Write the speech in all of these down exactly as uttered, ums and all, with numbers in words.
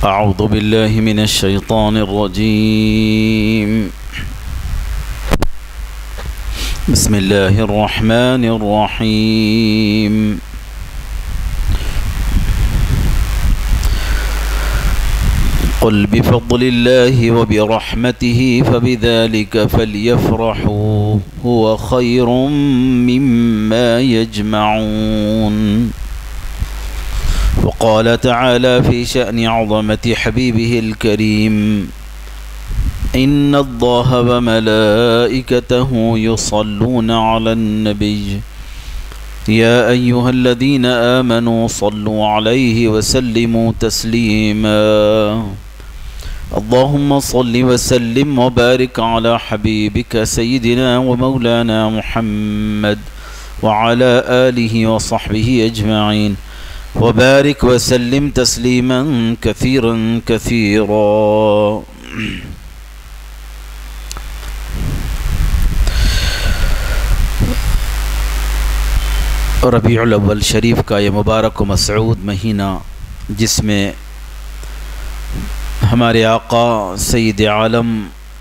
أعوذ بالله من الشيطان الرجيم. بسم الله الرحمن الرحيم. قل بفضل الله وبرحمته فبذلك فليفرحوا هو خير مما يجمعون. وقال تعالى في شأن عظمة حبيبه الكريم: إن الله وملائكته يصلون على النبي يا أيها الذين آمنوا صلوا عليه وسلموا تسليما. اللهم صل وسلم وبارك على حبيبك سيدنا ومولانا محمد وعلى آله وصحبه أجمعين وبارك وسلم تسليما كثيرا كثيرا. ربیع الاول شریف کا یہ مبارک و مسعود مہینہ، جس میں ہمارے آقا سید عالم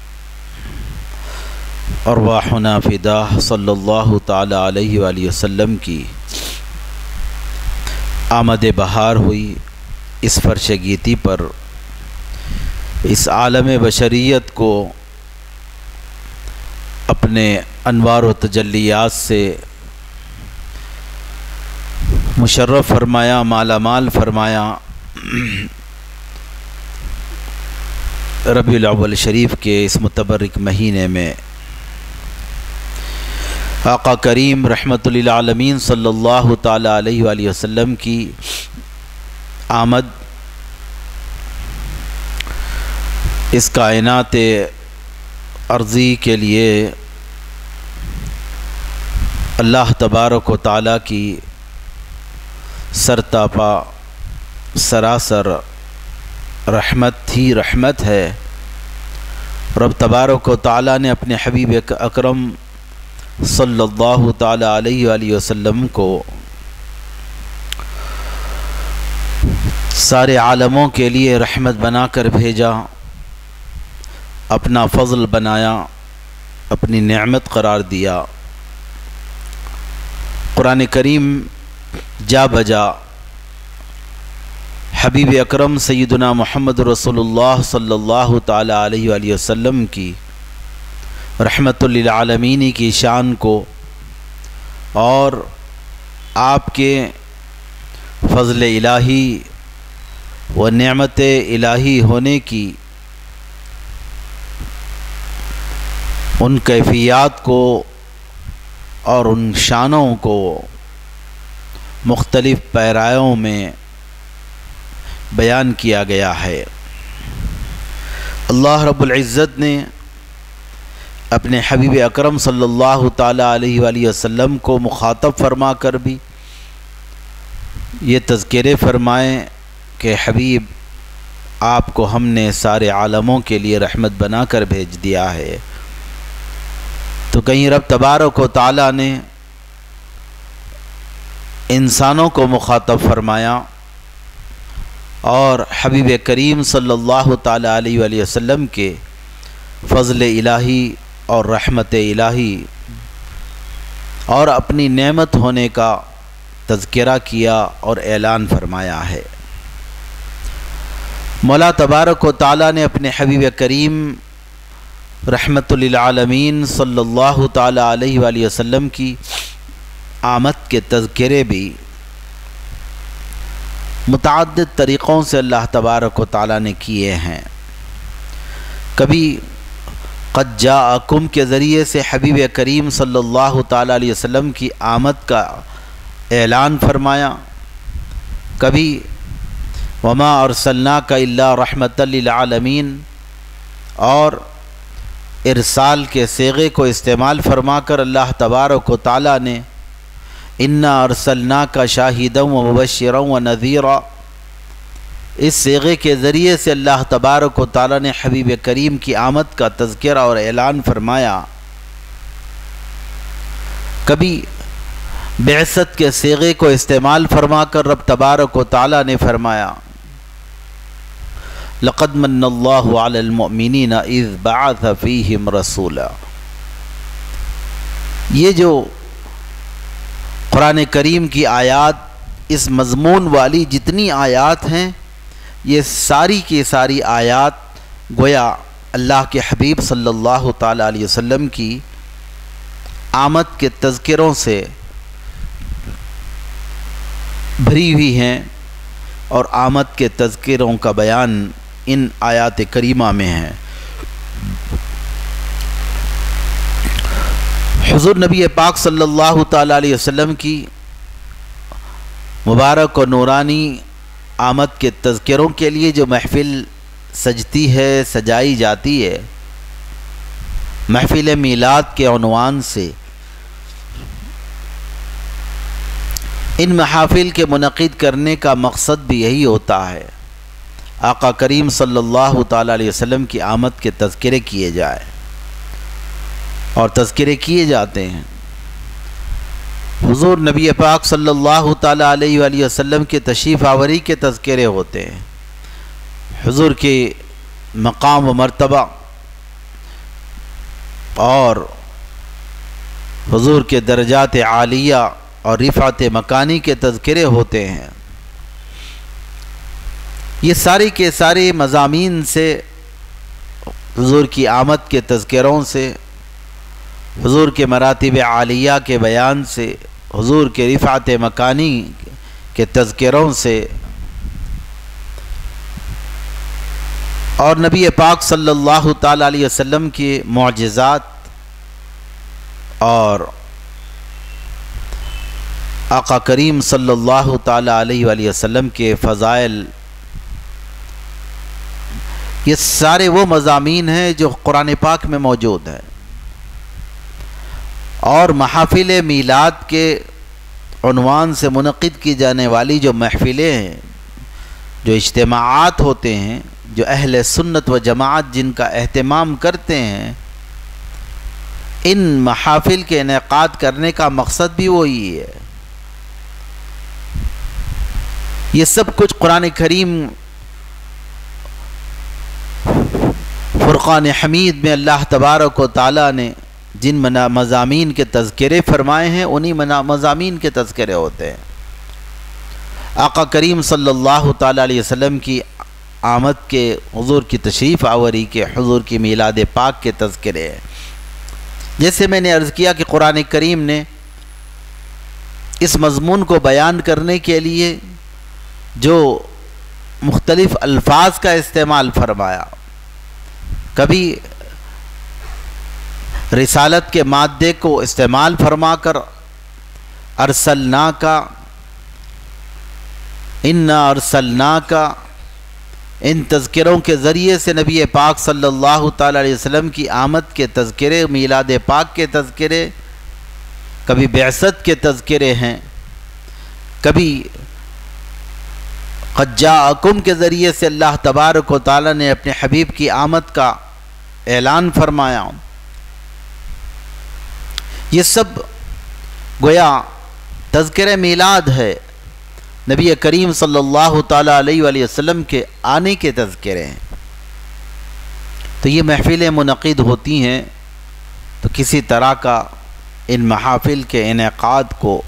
ارواحنا فداہ صلی اللہ تعالی علیہ وآلہ وسلم کی آمد بہار ہوئی، اس فرش گیتی پر اس عالم بشریت کو اپنے انوار و تجلیات سے مشرف فرمایا، مالا مال فرمایا۔ ربیع الاول شریف کے اس متبرک مہینے میں آقا کریم رحمت للعالمین صلی اللہ تعالی علیہ وآلہ وسلم کی آمد اس کائنات ارضی کے لیے اللہ تبارک و تعالی کی سرتاپا سراسر رحمت ہی رحمت ہے۔ رب تبارک و تعالی نے اپنے حبیب اکرم صلی اللہ تعالی علیہ وآلہ وسلم کو سارے عالموں کے لیے رحمت بنا کر بھیجا، اپنا فضل بنایا، اپنی نعمت قرار دیا۔ قرآن کریم جا بجا حبیب اکرم سیدنا محمد رسول اللہ صلی اللہ تعالی علیہ وآلہ وسلم کی رحمت للعالمین کی شان کو اور آپ کے فضل الہی و نعمت الہی ہونے کی ان کیفیات کو اور ان شانوں کو مختلف پیرایوں میں بیان کیا گیا ہے۔ اللہ رب العزت نے اپنے حبیب اکرم صلی اللہ تعالی علیہ وآلہ وسلم کو مخاطب فرما کر بھی یہ تذکرے فرمائے کہ حبیب، آپ کو ہم نے سارے عالموں کے لیے رحمت بنا کر بھیج دیا ہے۔ تو کہیں رب تبارک و تعالی نے انسانوں کو مخاطب فرمایا اور حبیب کریم صلی اللہ تعالی علیہ وآلہ وسلم کے فضل الہی اور رحمت الہی اور اپنی نعمت ہونے کا تذکرہ کیا اور اعلان فرمایا ہے۔ مولا تبارک و تعالی نے اپنے حبیب کریم رحمت للعالمین صلی اللہ تعالی علیہ وآلہ وسلم کی آمد کے تذکرے بھی متعدد طریقوں سے اللہ تبارک و تعالی نے کیے ہیں۔ کبھی قد جاءکم کے ذریعے سے حبیب کریم صلی اللہ تعالی علیہ وسلم کی آمد کا اعلان فرمایا، کبھی وما ارسلناک الا رحمۃ للعالمین اور ارسال کے صیغے کو استعمال فرما کر اللہ تبارک و تعالی نے انا ارسلناک شاہدا و مبشرا و نذیرا، اس صیغے کے ذریعے سے اللہ تبارک و تعالی نے حبیب کریم کی آمد کا تذکرہ اور اعلان فرمایا۔ کبھی بعثت کے صیغے کو استعمال فرما کر رب تبارک و تعالی نے فرمایا لقد من اللہ علی المؤمنین اذ بعث فیہم رسولا۔ یہ جو قرآن کریم کی آیات، اس مضمون والی جتنی آیات ہیں، یہ ساری کی ساری آیات گویا اللہ کے حبیب صلی اللہ تعالیٰ علیہ وسلم کی آمد کے تذکروں سے بھری ہوئی ہیں، اور آمد کے تذکروں کا بیان ان آیات کریمہ میں ہے۔ حضور نبی پاک صلی اللہ تعالیٰ علیہ وسلم کی مبارک و نورانی آمد کے تذکروں کے لیے جو محفل سجتی ہے، سجائی جاتی ہے، محفل میلاد کے عنوان سے، ان محافل کے منعقد کرنے کا مقصد بھی یہی ہوتا ہے، آقا کریم صلی اللہ تعالیٰ علیہ وسلم کی آمد کے تذکرے کیے جائے، اور تذکرے کیے جاتے ہیں۔ حضور نبی پاک صلی اللہ تعالیٰ علیہ وآلہ وسلم کے تشریف آوری کے تذکرے ہوتے ہیں، حضور کے مقام و مرتبہ اور حضور کے درجات عالیہ اور رفعت مکانی کے تذکرے ہوتے ہیں۔ یہ سارے کے سارے مضامین سے، حضور کی آمد کے تذکروں سے، حضور کے مراتب عالیہ کے بیان سے، حضور کے رفعت مکانی کے تذکروں سے، اور نبی پاک صلی اللہ تعالیٰ علیہ وسلم کے معجزات اور آقا کریم صلی اللہ تعالیٰ علیہ وآلہ وسلم کے فضائل، یہ سارے وہ مضامین ہیں جو قرآن پاک میں موجود ہیں۔ اور محافل میلاد کے عنوان سے منعقد کی جانے والی جو محفلیں ہیں، جو اجتماعات ہوتے ہیں، جو اہل سنت و جماعت جن کا اہتمام کرتے ہیں، ان محافل کے انعقاد کرنے کا مقصد بھی وہی ہے۔ یہ سب کچھ قرآن کریم فرقان حمید میں اللہ تبارک و تعالیٰ نے جن مضامین کے تذکرے فرمائے ہیں، انہی مضامین کے تذکرے ہوتے ہیں۔ آقا کریم صلی اللہ تعالیٰ علیہ وسلم کی آمد کے، حضور کی تشریف آوری کے، حضور کی میلاد پاک کے تذکرے ہیں۔ جیسے میں نے عرض کیا کہ قرآن کریم نے اس مضمون کو بیان کرنے کے لیے جو مختلف الفاظ کا استعمال فرمایا، کبھی رسالت کے مادے کو استعمال فرما کر ارسلناک، انا ارسلناک، ان تذکروں کے ذریعے سے نبی پاک صلی اللہ تعالیٰ علیہ وسلم کی آمد کے تذکرے، میلاد پاک کے تذکرے، کبھی بعثت کے تذکرے ہیں، کبھی قد جاءکم کے ذریعے سے اللہ تبارک و تعالیٰ نے اپنے حبیب کی آمد کا اعلان فرمایا۔ یہ سب گویا تذکرہ میلاد ہے، نبی کریم صلی اللہ تعالیٰ علیہ وآلہ وسلم کے آنے کے تذکرے ہیں۔ تو یہ محفلیں منعقد ہوتی ہیں تو کسی طرح کا ان محافل کے انعقاد کو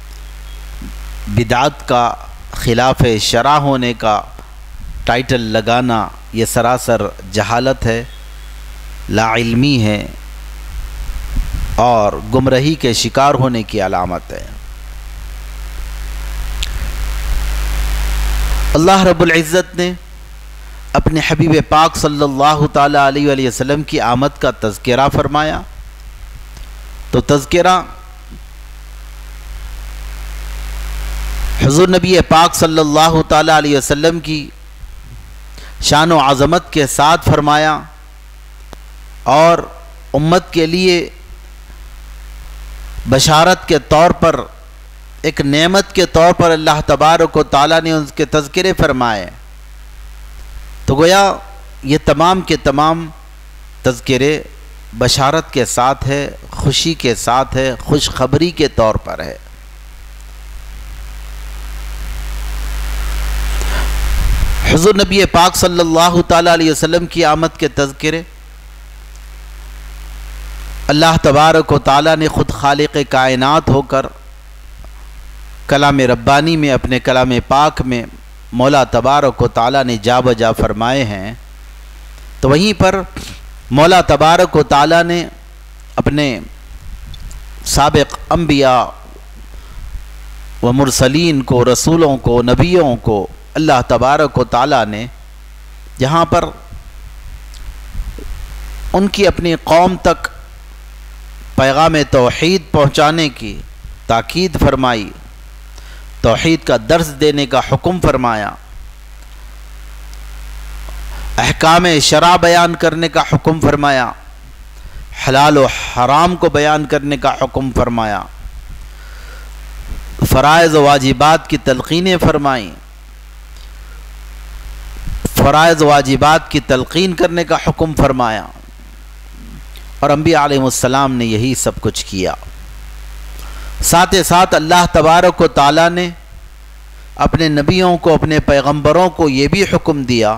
بدعت کا، خلاف شرع ہونے کا ٹائٹل لگانا، یہ سراسر جہالت ہے، لا علمی ہے، اور گمراہی کے شکار ہونے کی علامت ہے۔ اللہ رب العزت نے اپنے حبیب پاک صلی اللہ تعالیٰ علیہ وآلہ وسلم کی آمد کا تذکرہ فرمایا، تو تذکرہ حضور نبی پاک صلی اللہ تعالیٰ علیہ وسلم کی شان و عظمت کے ساتھ فرمایا، اور امت کے لیے بشارت کے طور پر، ایک نعمت کے طور پر اللہ تبارک و تعالیٰ نے ان کے تذکرے فرمائے۔ تو گویا یہ تمام کے تمام تذکرے بشارت کے ساتھ ہے، خوشی کے ساتھ ہے، خوشخبری کے طور پر ہے۔ حضور نبی پاک صلی اللہ تعالیٰ علیہ وسلم کی آمد کے تذکرے اللہ تبارک و تعالیٰ نے خود خالق کائنات ہو کر کلام ربانی میں اپنے کلام پاک میں مولا تبارک و تعالیٰ نے جا بجا فرمائے ہیں، تو وہیں پر مولا تبارک و تعالیٰ نے اپنے سابق انبیاء و مرسلین کو، رسولوں کو، نبیوں کو اللہ تبارک و تعالیٰ نے جہاں پر ان کی اپنی قوم تک پیغام توحید پہنچانے کی تاکید فرمائی، توحید کا درس دینے کا حکم فرمایا، احکام شرع بیان کرنے کا حکم فرمایا، حلال و حرام کو بیان کرنے کا حکم فرمایا، فرائض و واجبات کی تلقینیں فرمائیں، فرائض و واجبات کی تلقین کرنے کا حکم فرمایا، اور انبیاء علیہ السلام نے یہی سب کچھ کیا۔ ساتھ ساتھ اللہ تبارک و تعالیٰ نے اپنے نبیوں کو، اپنے پیغمبروں کو یہ بھی حکم دیا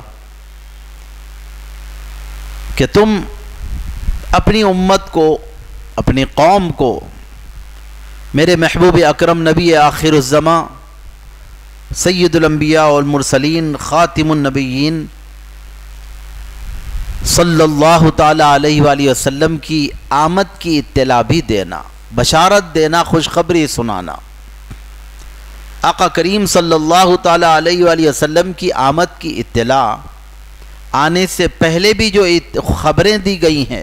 کہ تم اپنی امت کو، اپنی قوم کو میرے محبوب اکرم نبی آخر الزماں سید الانبیاء والمرسلین خاتم النبیین صلی اللہ تعالیٰ علیہ وآلہ وسلم کی آمد کی اطلاع بھی دینا، بشارت دینا، خوشخبری سنانا۔ آقا کریم صلی اللہ تعالیٰ علیہ وآلہ وسلم کی آمد کی اطلاع آنے سے پہلے بھی جو خبریں دی گئی ہیں،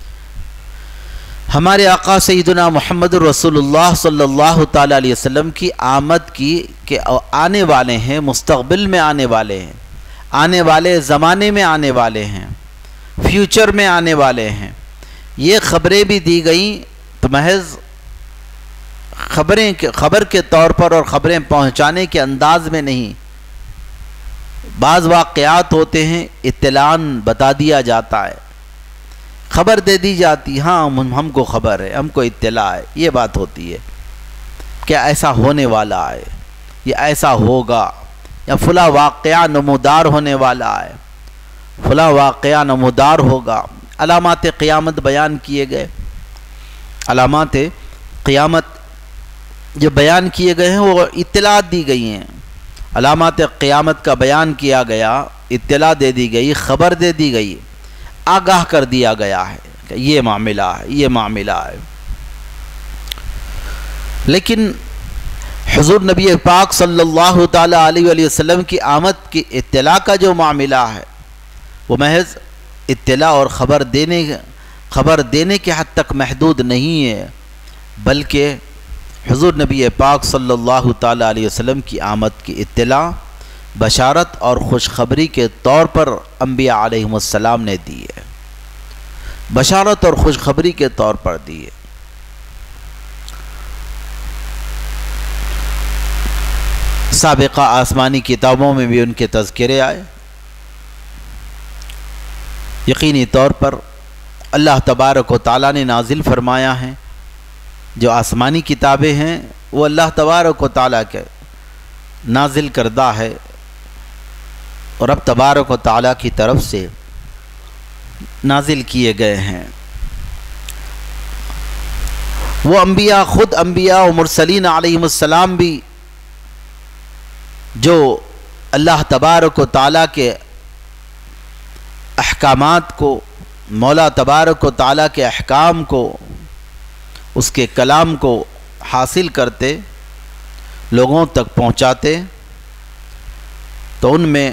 ہمارے آقا سیدنا محمد رسول اللہ صلی اللہ تعالیٰ علیہ وسلم کی آمد کی کہ آنے والے ہیں، مستقبل میں آنے والے ہیں، آنے والے زمانے میں آنے والے ہیں، فیوچر میں آنے والے ہیں، یہ خبریں بھی دی گئیں تو محض خبریں خبر کے طور پر اور خبریں پہنچانے کے انداز میں نہیں، بعض واقعات ہوتے ہیں اطلاعاً بتا دیا جاتا ہے، خبر دے دی جاتی، ہاں ہم کو خبر ہے، ہم کو اطلاع ہے، یہ بات ہوتی ہے کہ ایسا ہونے والا ہے، یہ ایسا ہوگا، یا فلاں واقعہ نمودار ہونے والا ہے، فلاں واقعہ نمودار ہوگا۔ علامات قیامت بیان کیے گئے، علامات قیامت جو بیان کیے گئے ہیں وہ اطلاعات دی گئی ہیں، علامات قیامت کا بیان کیا گیا، اطلاع دے دی گئی، خبر دے دی گئی، آگاہ کر دیا گیا ہے کہ یہ معاملہ ہے، یہ معاملہ ہے۔ لیکن حضور نبی پاک صلی اللہ تعالیٰ علیہ وآلہ وسلم کی آمد کی اطلاع کا جو معاملہ ہے وہ محض اطلاع اور خبر دینے خبر دینے کے حد تک محدود نہیں ہے، بلکہ حضور نبی پاک صلی اللہ تعالیٰ علیہ وسلم کی آمد کی اطلاع بشارت اور خوشخبری کے طور پر انبیاء علیہم السلام نے دی ہے، بشارت اور خوشخبری کے طور پر دی ہے۔ سابقہ آسمانی کتابوں میں بھی ان کے تذکرے آئے، یقینی طور پر اللہ تبارک و تعالیٰ نے نازل فرمایا ہے، جو آسمانی کتابیں ہیں وہ اللہ تبارک و تعالیٰ کے نازل کردہ ہے، اور رب تبارک و تعالیٰ کی طرف سے نازل کیے گئے ہیں۔ وہ انبیاء، خود انبیاء و مرسلین علیہم السلام بھی جو اللہ تبارک و تعالیٰ کے احکامات کو، مولا تبارک و تعالیٰ کے احکام کو، اس کے کلام کو حاصل کرتے، لوگوں تک پہنچاتے، تو ان میں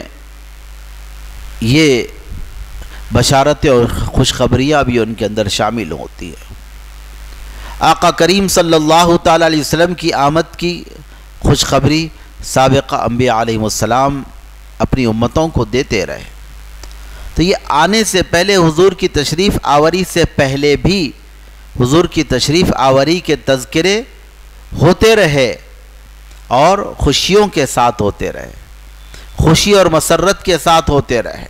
یہ بشارتیں اور خوشخبریاں بھی ان کے اندر شامل ہوتی ہیں۔ آقا کریم صلی اللہ تعالیٰ علیہ وسلم کی آمد کی خوشخبری سابقہ انبیاء علیہ السلام اپنی امتوں کو دیتے رہے، تو یہ آنے سے پہلے، حضور کی تشریف آوری سے پہلے بھی حضور کی تشریف آوری کے تذکرے ہوتے رہے اور خوشیوں کے ساتھ ہوتے رہے، خوشی اور مسرت کے ساتھ ہوتے رہے۔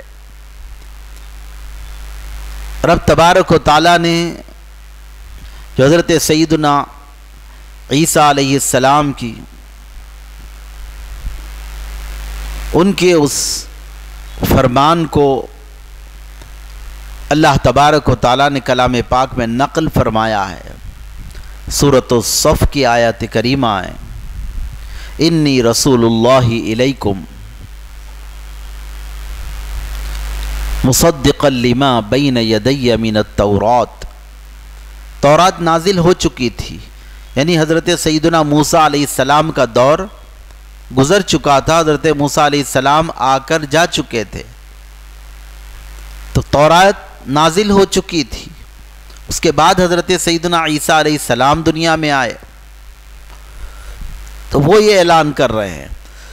رب تبارک و تعالیٰ نے جو حضرت سیدنا عیسیٰ علیہ السلام کی، ان کے اس فرمان کو اللہ تبارک و تعالیٰ نے کلام پاک میں نقل فرمایا ہے۔ سورۃ الصف کی آیت کریمہ ہے، انی رسول اللہ الیکم مصدقا لما بین یدی من التورات۔ تورات نازل ہو چکی تھی، یعنی حضرت سیدنا موسیٰ علیہ السلام کا دور گزر چکا تھا، حضرت موسیٰ علیہ السلام آ کر جا چکے تھے، تو تورات نازل ہو چکی تھی۔ اس کے بعد حضرت سیدنا عیسیٰ علیہ السلام دنیا میں آئے تو وہ یہ اعلان کر رہے ہیں،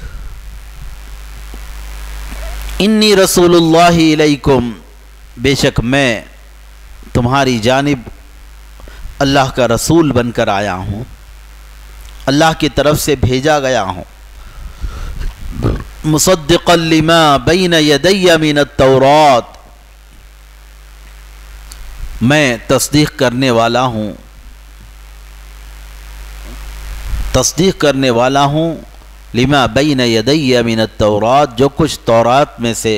انی رسول اللہ علیکم، بے شک میں تمہاری جانب اللہ کا رسول بن کر آیا ہوں، اللہ کی طرف سے بھیجا گیا ہوں، مصدقا لما بین یدی من التورات، میں تصدیق کرنے والا ہوں تصدیق کرنے والا ہوں لما بین یدی من التورات، جو کچھ تورات میں سے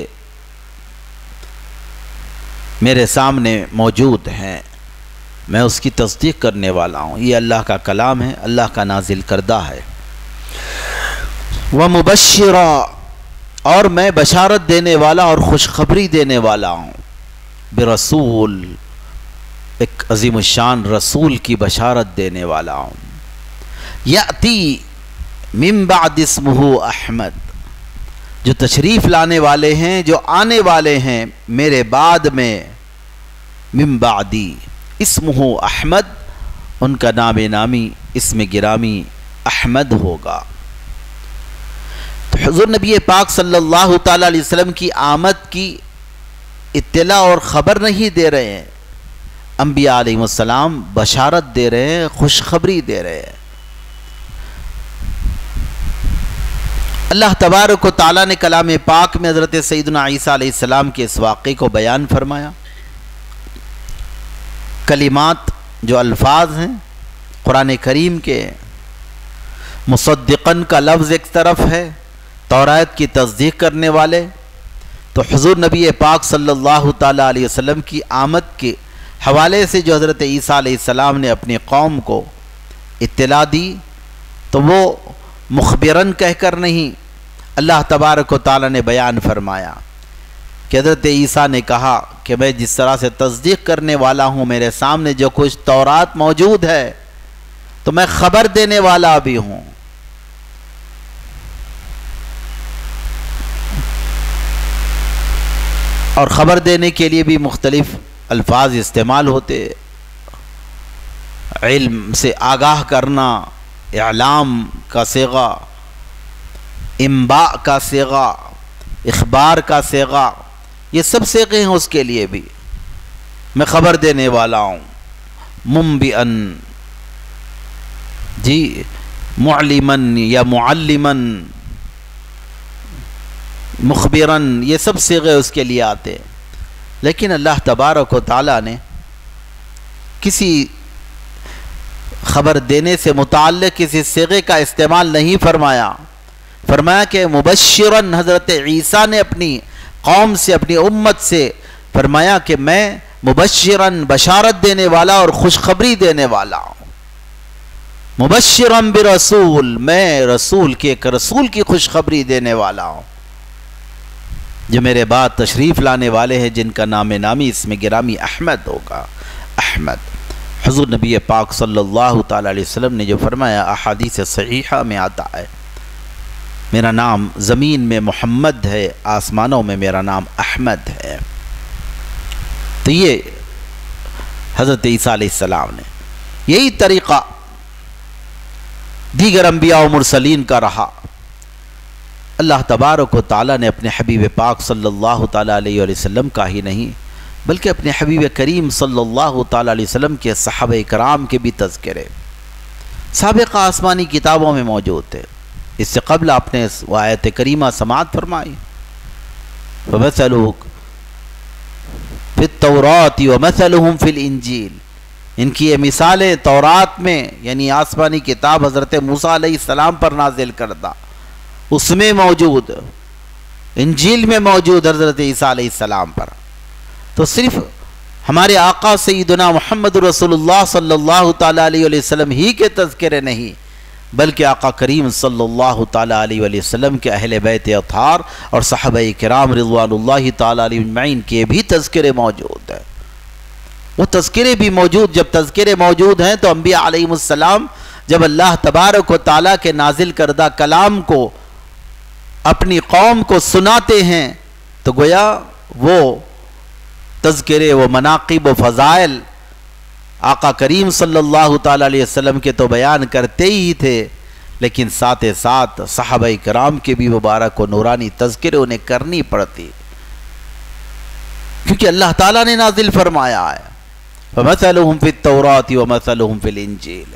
میرے سامنے موجود ہیں میں اس کی تصدیق کرنے والا ہوں۔ یہ اللہ کا کلام ہے، اللہ کا نازل کردہ ہے۔ وَمُبَشِّرًا، اور میں بشارت دینے والا اور خوشخبری دینے والا ہوں، برسول، ایک عظیم الشان رسول کی بشارت دینے والا ہوں، یأتی من بعد اسمہ احمد، جو تشریف لانے والے ہیں، جو آنے والے ہیں میرے بعد میں، من بعدی اسمہ احمد، ان کا نام نامی اسم گرامی احمد ہوگا۔ تو حضور نبی پاک صلی اللہ تعالیٰ علیہ وسلم کی آمد کی اطلاع اور خبر نہیں دے رہے ہیں، انبیاء علیہ السلام بشارت دے رہے ہیں، خوشخبری دے رہے ہیں۔ اللہ تبارک و تعالیٰ نے کلام پاک میں حضرت سیدنا عیسیٰ علیہ السلام کے اس واقعے کو بیان فرمایا۔ کلمات جو الفاظ ہیں قرآن کریم کے، مصدقن کا لفظ ایک طرف ہے، تورات کی تصدیق کرنے والے، تو حضور نبی پاک صلی اللہ تعالیٰ علیہ وسلم کی آمد کے حوالے سے جو حضرت عیسیٰ علیہ السلام نے اپنی قوم کو اطلاع دی، تو وہ مخبرن کہہ کر نہیں، اللہ تبارک و تعالیٰ نے بیان فرمایا کہ حضرت عیسیٰ نے کہا کہ میں جس طرح سے تصدیق کرنے والا ہوں، میرے سامنے جو کچھ تورات موجود ہے تو میں خبر دینے والا بھی ہوں۔ اور خبر دینے کے لیے بھی مختلف الفاظ استعمال ہوتے، علم سے آگاہ کرنا، اعلام کا صیغہ، انباء کا صیغہ، اخبار کا صیغہ، یہ سب صیغے ہیں اس کے لیے بھی۔ میں خبر دینے والا ہوں، منبئن، جی معلمن یا معلمن، مخبرن، یہ سب صیغے اس کے لیے آتے ہیں۔ لیکن اللہ تبارک و تعالیٰ نے کسی خبر دینے سے متعلق کسی صیغے کا استعمال نہیں فرمایا، فرمایا کہ مبشرن، حضرت عیسیٰ نے اپنی قوم سے، اپنی امت سے فرمایا کہ میں مبشرن، بشارت دینے والا اور خوشخبری دینے والا ہوں، مبشرن برسول، میں رسول کے ایک رسول کی خوشخبری دینے والا ہوں جو میرے بعد تشریف لانے والے ہیں، جن کا نام نامی اسم گرامی احمد ہوگا۔ احمد، حضور نبی پاک صلی اللہ تعالیٰ علیہ وسلم نے جو فرمایا احادیث صحیحہ میں آتا ہے، میرا نام زمین میں محمد ہے، آسمانوں میں میرا نام احمد ہے۔ تو یہ حضرت عیسیٰ علیہ السلام نے، یہی طریقہ دیگر انبیاء و مرسلین کا رہا۔ اللہ تبارک و تعالیٰ نے اپنے حبیب پاک صلی اللہ تعالیٰ علیہ وسلم کا ہی نہیں بلکہ اپنے حبیب کریم صلی اللہ تعالیٰ علیہ وسلم کے صحابہ کرام کے بھی تذکرے سابقہ آسمانی کتابوں میں موجود تھے۔ اس سے قبل آپ نے وہ آیت کریمہ سماعت فرمائی، فَمَثَلُهُ فِي التَّوْرَاةِ وَمَثَلُهُمْ فِي الْإِنْجِيلِ، ان کی یہ مثالیں تورات میں، یعنی آسمانی کتاب حضرت موسیٰ علیہ السلام پر نازل کردہ، اس میں موجود، انجیل میں موجود حضرت عیسیٰ علیہ السلام پر. تو صرف ہمارے آقا سیدنا محمد رسول اللہ صلی اللہ تعالیٰ علیہ وسلم ہی کے تذکرے نہیں، بلکہ آقا کریم صلی اللہ تعالیٰ علیہ وسلم کے اہل بیت اطہار اور صحابہ کرام رضوان اللہ تعالیٰ علیہ اجمعین کے بھی تذکرے موجود ہیں. وہ تذکرے بھی موجود، جب تذکرے موجود ہیں تو انبیاء علیہ السلام جب اللہ تبارک و تعالیٰ کے نازل کردہ کلام کو اپنی قوم کو سناتے ہیں تو گویا وہ تذکرے، وہ مناقب و فضائل آقا کریم صلی اللہ تعالیٰ علیہ وسلم کے تو بیان کرتے ہی تھے، لیکن ساتھ ساتھ صحابہ کرام کے بھی مبارک و نورانی تذکرے انہیں کرنی پڑتی، کیونکہ اللہ تعالیٰ نے نازل فرمایا ہے وَمَثَلُهُمْ فِي التَّوْرَاةِ وَمَثَلُهُمْ فِي الْإِنْجِيلِ.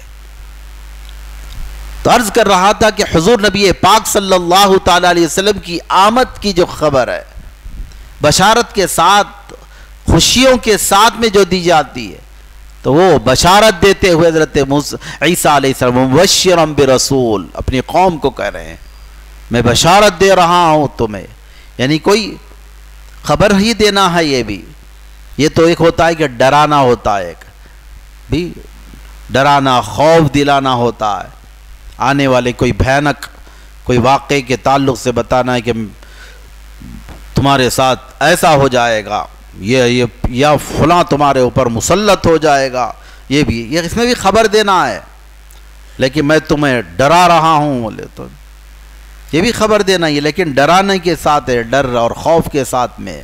تو عرض کر رہا تھا کہ حضور نبی پاک صلی اللہ تعالیٰ علیہ وسلم کی آمد کی جو خبر ہے، بشارت کے ساتھ، خوشیوں کے ساتھ میں جو دی جاتی ہے، تو وہ بشارت دیتے ہوئے حضرت عیسیٰ علیہ السلام مبشراً برسول اپنی قوم کو کہہ رہے ہیں میں بشارت دے رہا ہوں تمہیں. یعنی کوئی خبر ہی دینا ہے. یہ بھی یہ تو ایک ہوتا ہے کہ ڈرانا ہوتا ہے، ایک بھی ڈرانا، خوف دلانا ہوتا ہے، آنے والے کوئی بھیانک کوئی واقعے کے تعلق سے بتانا ہے کہ تمہارے ساتھ ایسا ہو جائے گا، یہ یہ یا فلاں تمہارے اوپر مسلط ہو جائے گا. یہ بھی یہ اس میں بھی خبر دینا ہے، لیکن میں تمہیں ڈرا رہا ہوں بولے تو یہ بھی خبر دینا ہے، لیکن ڈرانے کے ساتھ ہے، ڈر اور خوف کے ساتھ میں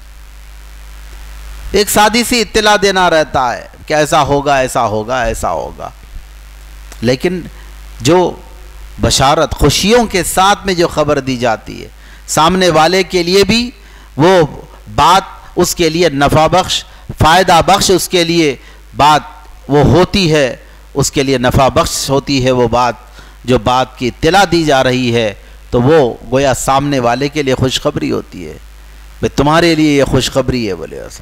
ایک سادی سی اطلاع دینا رہتا ہے کہ ایسا ہوگا ایسا ہوگا ایسا ہوگا. لیکن جو بشارت خوشیوں کے ساتھ میں جو خبر دی جاتی ہے، سامنے والے کے لیے بھی وہ بات اس کے لیے نفع بخش، فائدہ بخش اس کے لیے بات وہ ہوتی ہے، اس کے لیے نفع بخش ہوتی ہے وہ بات، جو بات کی اطلاع دی جا رہی ہے تو وہ گویا سامنے والے کے لیے خوشخبری ہوتی ہے. بھئی تمہارے لیے یہ خوشخبری ہے بولے ایسا،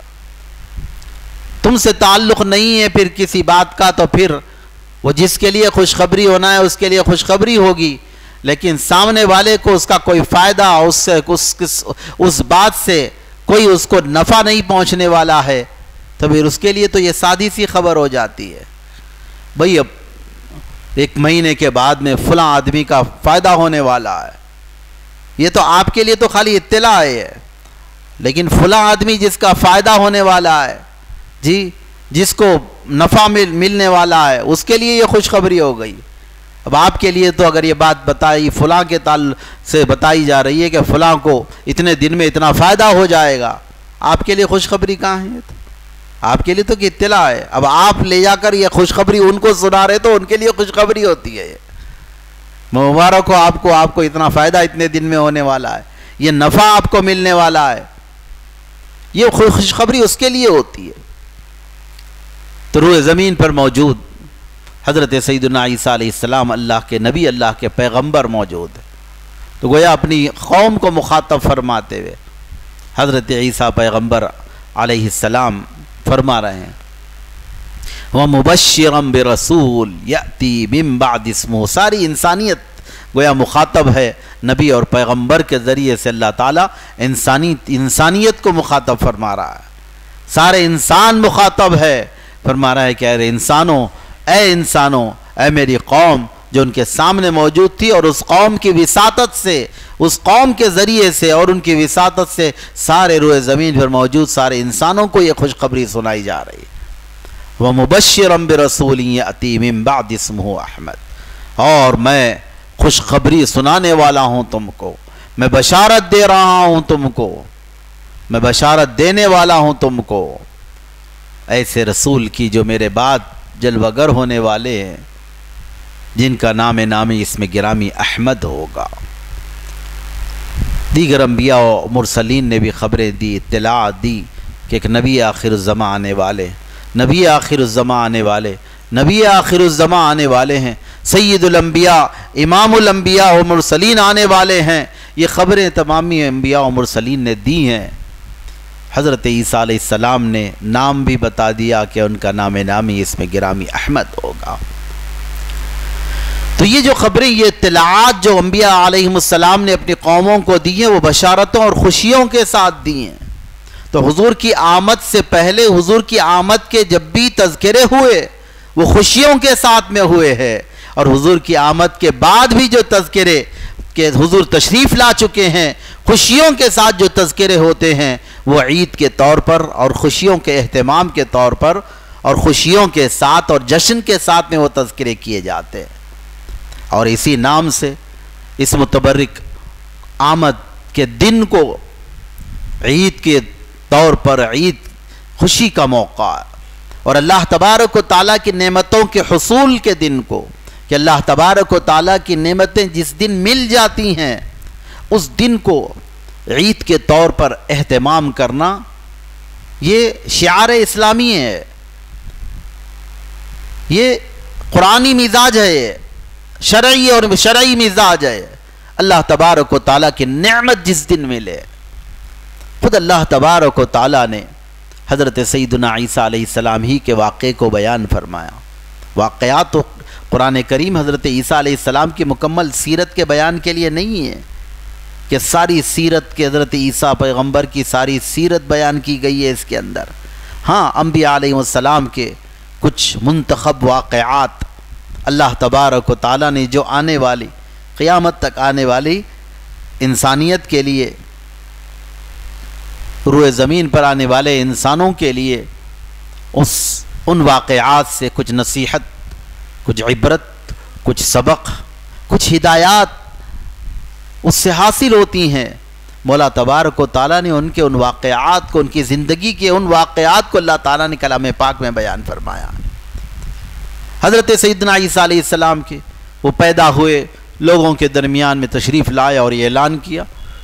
تم سے تعلق نہیں ہے پھر کسی بات کا، تو پھر وہ جس کے لیے خوشخبری ہونا ہے اس کے لیے خوشخبری ہوگی، لیکن سامنے والے کو اس کا کوئی فائدہ، اس سے اس, اس بات سے کوئی اس کو نفع نہیں پہنچنے والا ہے، تو پھر اس کے لیے تو یہ سادی سی خبر ہو جاتی ہے. بھئی اب ایک مہینے کے بعد میں فلاں آدمی کا فائدہ ہونے والا ہے، یہ تو آپ کے لیے تو خالی اطلاع ہے، لیکن فلاں آدمی جس کا فائدہ ہونے والا ہے، جی جس کو نفع مل ملنے والا ہے، اس کے لیے یہ خوشخبری ہو گئی. اب آپ کے لیے تو اگر یہ بات بتائی فلاں کے تعلق سے بتائی جا رہی ہے کہ فلاں کو اتنے دن میں اتنا فائدہ ہو جائے گا، آپ کے لیے خوشخبری کہاں ہے؟ آپ کے لیے تو کہ اطلاع ہے. اب آپ لے جا کر یہ خوشخبری ان کو سنا رہے تو ان کے لیے خوشخبری ہوتی ہے. مبارک ہو آپ کو، آپ کو اتنا فائدہ اتنے دن میں ہونے والا ہے، یہ نفع آپ کو ملنے والا ہے، یہ خوشخبری اس کے لیے ہوتی ہے. تو روح زمین پر موجود حضرت سیدنا عیسیٰ علیہ السلام اللہ کے نبی، اللہ کے پیغمبر موجود ہے. تو گویا اپنی قوم کو مخاطب فرماتے ہوئے حضرت عیسیٰ پیغمبر علیہ السلام فرما رہے ہیں وَمُبَشِّرًا بِرَسُولٍ يَأْتِي مِن بَعْدِ اسْمُهُ. ساری انسانیت گویا مخاطب ہے نبی اور پیغمبر کے ذریعے سے. اللہ تعالیٰ انسانی انسانیت کو مخاطب فرما رہا ہے، سارے انسان مخاطب ہے. فرما رہا ہے کہ اے انسانوں، اے انسانوں، اے میری قوم جو ان کے سامنے موجود تھی، اور اس قوم کی وساطت سے، اس قوم کے ذریعے سے اور ان کی وساطت سے سارے روئے زمین پر موجود سارے انسانوں کو یہ خوشخبری سنائی جا رہی ہے. وَمُبَشِّرًا بِرَسُولٍ يَأْتِي مِن بَعْدِ اسْمُهُ أَحْمَدَ. اور میں خوشخبری سنانے والا ہوں تم کو، میں بشارت دے رہا ہوں تم کو، میں بشارت دینے والا ہوں تم کو ایسے رسول کی جو میرے بعد جلوہ گر ہونے والے ہیں، جن کا نام نامی اس میں گرامی احمد ہوگا. دیگر انبیاء و مرسلین نے بھی خبریں دی، اطلاع دی کہ ایک نبی آخر الزمان آنے والے، نبی آخر الزمان آنے والے، نبی آخر الزمان آنے والے ہیں، سید الانبیاء امام الانبیاء و مرسلین آنے والے ہیں. یہ خبریں تمامی انبیاء و مرسلین نے دی ہیں. حضرت عیسیٰ علیہ السلام نے نام بھی بتا دیا کہ ان کا نام نامی اس میں گرامی احمد ہوگا. تو یہ جو خبریں، یہ اطلاعات جو انبیاء علیہم السلام نے اپنی قوموں کو دی ہیں، وہ بشارتوں اور خوشیوں کے ساتھ دی ہیں۔ تو حضور کی آمد سے پہلے، حضور کی آمد کے جب بھی تذکرے ہوئے وہ خوشیوں کے ساتھ میں ہوئے ہیں، اور حضور کی آمد کے بعد بھی جو تذکرے کہ حضور تشریف لا چکے ہیں، خوشیوں کے ساتھ جو تذکرے ہوتے ہیں، وہ عید کے طور پر اور خوشیوں کے اہتمام کے طور پر اور خوشیوں کے ساتھ اور جشن کے ساتھ میں وہ تذکرے کیے جاتے ہیں۔ اور اسی نام سے اس متبرک آمد کے دن کو عید کے طور پر، عید خوشی کا موقع ہے، اور اللہ تبارک و تعالیٰ کی نعمتوں کے حصول کے دن کو، کہ اللہ تبارک و تعالیٰ کی نعمتیں جس دن مل جاتی ہیں، اس دن کو عید کے طور پر اہتمام کرنا، یہ شعار اسلامی ہے، یہ قرآنی مزاج ہے، یہ شرعی اور شرعی مزاج ہے۔ اللہ تبارک و تعالیٰ کی نعمت جس دن ملے، خود اللہ تبارک و تعالیٰ نے حضرت سیدنا عیسیٰ علیہ السلام ہی کے واقعے کو بیان فرمایا۔ واقعات تو قرآن کریم حضرت عیسیٰ علیہ السلام کی مکمل سیرت کے بیان کے لیے نہیں ہے کہ ساری سیرت کے حضرت عیسیٰ پیغمبر کی ساری سیرت بیان کی گئی ہے اس کے اندر۔ ہاں، انبیاء علیہ السلام کے کچھ منتخب واقعات اللہ تبارک و تعالیٰ نے جو آنے والی، قیامت تک آنے والی انسانیت کے لیے، روئے زمین پر آنے والے انسانوں کے لیے، اس ان واقعات سے کچھ نصیحت، کچھ عبرت، کچھ سبق، کچھ ہدایات اس سے حاصل ہوتی ہیں۔ مولا تبارک و تعالیٰ نے ان کے ان واقعات کو، ان کی زندگی کے ان واقعات کو اللہ تعالیٰ نے کلام پاک میں بیان فرمایا۔ حضرت سیدنا عیسیٰ علیہ السلام کے وہ پیدا ہوئے، لوگوں کے درمیان میں تشریف لائے اور یہ اعلان کیا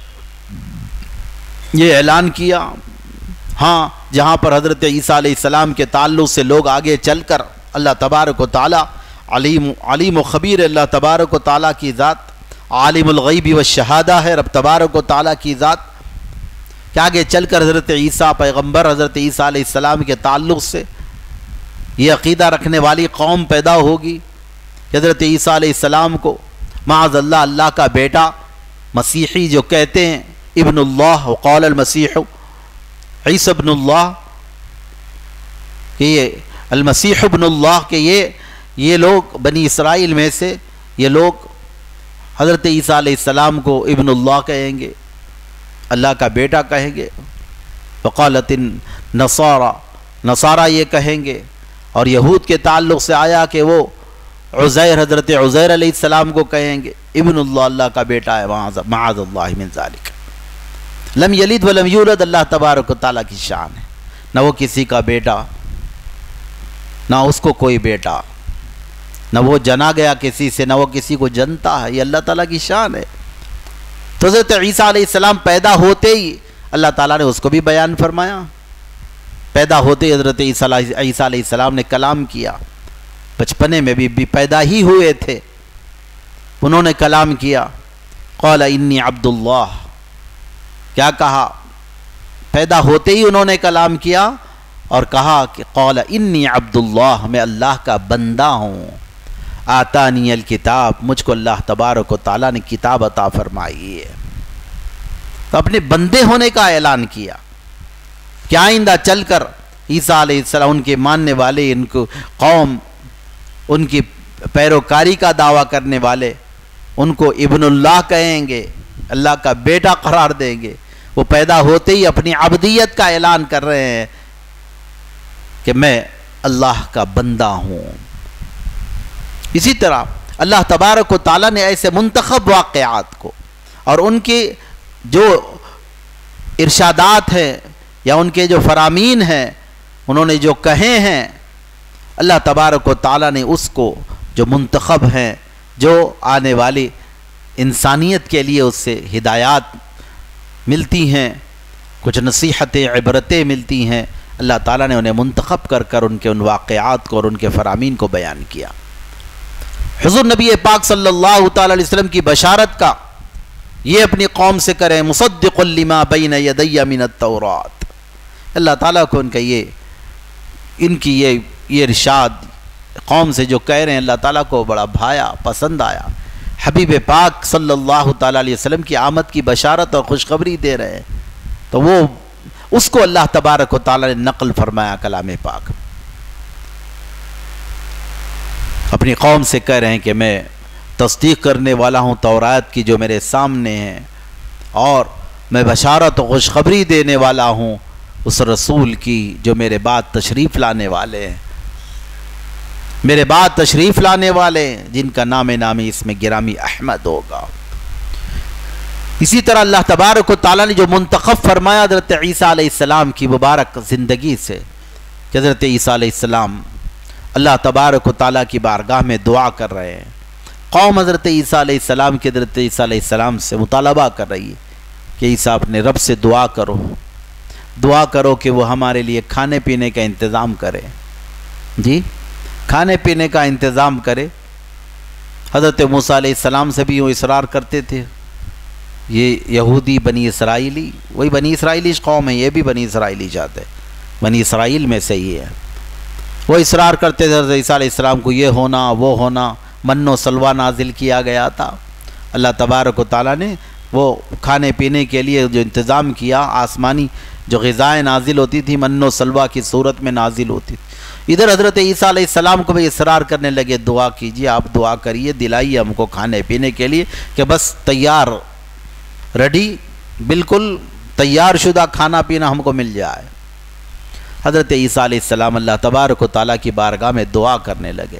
یہ اعلان کیا ہاں، جہاں پر حضرت عیسیٰ علیہ السلام کے تعلق سے لوگ آگے چل کر اللہ تبارک و تعالیٰ علیم علیم و خبیر، اللہ تبارک و تعالیٰ کی ذات عالم الغیب والشہادہ ہے، رب تبارک و تعالیٰ کی ذات کہ آگے چل کر حضرت عیسیٰ پیغمبر، حضرت عیسیٰ علیہ السلام کے تعلق سے یہ عقیدہ رکھنے والی قوم پیدا ہوگی کہ حضرت عیسیٰ علیہ السلام کو معاذ اللہ اللہ کا بیٹا، مسیحی جو کہتے ہیں ابن اللہ، وقال المسیح عیسی ابن اللہ، کہ یہ المسیح ابن اللہ، کہ یہ یہ لوگ بنی اسرائیل میں سے یہ لوگ حضرت عیسیٰ علیہ السلام کو ابن اللہ کہیں گے، اللہ کا بیٹا کہیں گے۔ وقالت النصارى، نصارہ یہ کہیں گے، اور یہود کے تعلق سے آیا کہ وہ عزیر، حضرت عزیر علیہ السلام کو کہیں گے ابن اللہ، اللہ کا بیٹا ہے، معاذ اللہ من ذالک۔ لم یلد ولم یولد، اللہ تبارک و تعالیٰ کی شان ہے، نہ وہ کسی کا بیٹا، نہ اس کو کوئی بیٹا، نہ وہ جنا گیا کسی سے، نہ وہ کسی کو جنتا ہے، یہ اللہ تعالیٰ کی شان ہے۔ تو حضرت عیسیٰ علیہ السلام پیدا ہوتے ہی اللہ تعالیٰ نے اس کو بھی بیان فرمایا، پیدا ہوتے ہی حضرت عیسیٰ علیہ السلام نے کلام کیا، بچپنے میں بھی, بھی پیدا ہی ہوئے تھے، انہوں نے کلام کیا، قال انی عبد اللہ، کیا کہا؟ پیدا ہوتے ہی انہوں نے کلام کیا اور کہا کہ قال انی عبد اللہ، میں اللہ کا بندہ ہوں، آتانی الکتاب، مجھ کو اللہ تبارک و تعالیٰ نے کتاب عطا فرمائی ہے۔ تو اپنے بندے ہونے کا اعلان کیا کہ آئندہ چل کر عیسیٰ علیہ السلام، ان کے ماننے والے، ان کو قوم، ان کی پیروکاری کا دعویٰ کرنے والے ان کو ابن اللہ کہیں گے، اللہ کا بیٹا قرار دیں گے۔ وہ پیدا ہوتے ہی اپنی عبدیت کا اعلان کر رہے ہیں کہ میں اللہ کا بندہ ہوں۔ اسی طرح اللہ تبارک و تعالیٰ نے ایسے منتخب واقعات کو اور ان کے جو ارشادات ہیں یا ان کے جو فرامین ہیں، انہوں نے جو کہے ہیں، اللہ تبارک و تعالیٰ نے اس کو جو منتخب ہیں، جو آنے والی انسانیت کے لیے اس سے ہدایات ملتی ہیں، کچھ نصیحتیں، عبرتیں ملتی ہیں، اللہ تعالیٰ نے انہیں منتخب کر کر ان کے ان واقعات کو اور ان کے فرامین کو بیان کیا۔ حضور نبی پاک صلی اللہ تعالیٰ علیہ وسلم کی بشارت کا یہ اپنی قوم سے کریں، مصدق لما بین یدی من التورات۔ اللہ تعالیٰ کو ان کا یہ ان کی یہ یہ ارشاد، قوم سے جو کہہ رہے ہیں اللہ تعالیٰ کو بڑا بھایا، پسند آیا. حبیب پاک صلی اللہ تعالیٰ علیہ وسلم کی آمد کی بشارت اور خوشخبری دے رہے ہیں، تو وہ اس کو اللہ تبارک و تعالیٰ نے نقل فرمایا کلام پاک. اپنی قوم سے کہہ رہے ہیں کہ میں تصدیق کرنے والا ہوں تورات کی جو میرے سامنے ہے، اور میں بشارت و خوشخبری دینے والا ہوں اس رسول کی جو میرے بعد تشریف لانے والے ہیں، میرے بعد تشریف لانے والے ہیں، جن کا نام نامی اس میں گرامی احمد ہوگا. اسی طرح اللہ تبارک و تعالیٰ نے جو منتخب فرمایا حضرت عیسیٰ علیہ السلام کی مبارک زندگی سے کہ حضرت عیسیٰ علیہ السلام اللہ تبارک و تعالیٰ کی بارگاہ میں دعا کر رہے ہیں. قوم حضرت عیسیٰ علیہ السلام کے حضرت عیسیٰ علیہ السلام سے مطالبہ کر رہی ہے کہ عیسیٰ اپنے رب سے دعا کرو، دعا کرو کہ وہ ہمارے لیے کھانے پینے کا انتظام کرے. جی کھانے پینے کا انتظام کرے. حضرت موسیٰ علیہ السلام سے بھی وہ اصرار کرتے تھے. یہ یہودی بنی اسرائیلی، وہی بنی اسرائیلی قوم ہے، یہ بھی بنی اسرائیلی جاتے بنی اسرائیل میں سے ہی ہے. وہ اصرار کرتے تھے حضرت عیسیٰ علیہ السلام کو، یہ ہونا وہ ہونا. من و سلوہ نازل کیا گیا تھا. اللہ تبارک و تعالیٰ نے وہ کھانے پینے کے لیے جو انتظام کیا، آسمانی جو غذائیں نازل ہوتی تھی من و سلوہ کی صورت میں نازل ہوتی تھی. ادھر حضرت عیسیٰ علیہ السلام کو بھی اصرار کرنے لگے، دعا کیجئے، آپ دعا کریے، دلائیے ہم کو کھانے پینے کے لیے کہ بس تیار ریڈی، بالکل تیار شدہ کھانا پینا ہم کو مل جائے. حضرت عیسیٰ علیہ السلام اللہ تبارک و تعالیٰ کی بارگاہ میں دعا کرنے لگے،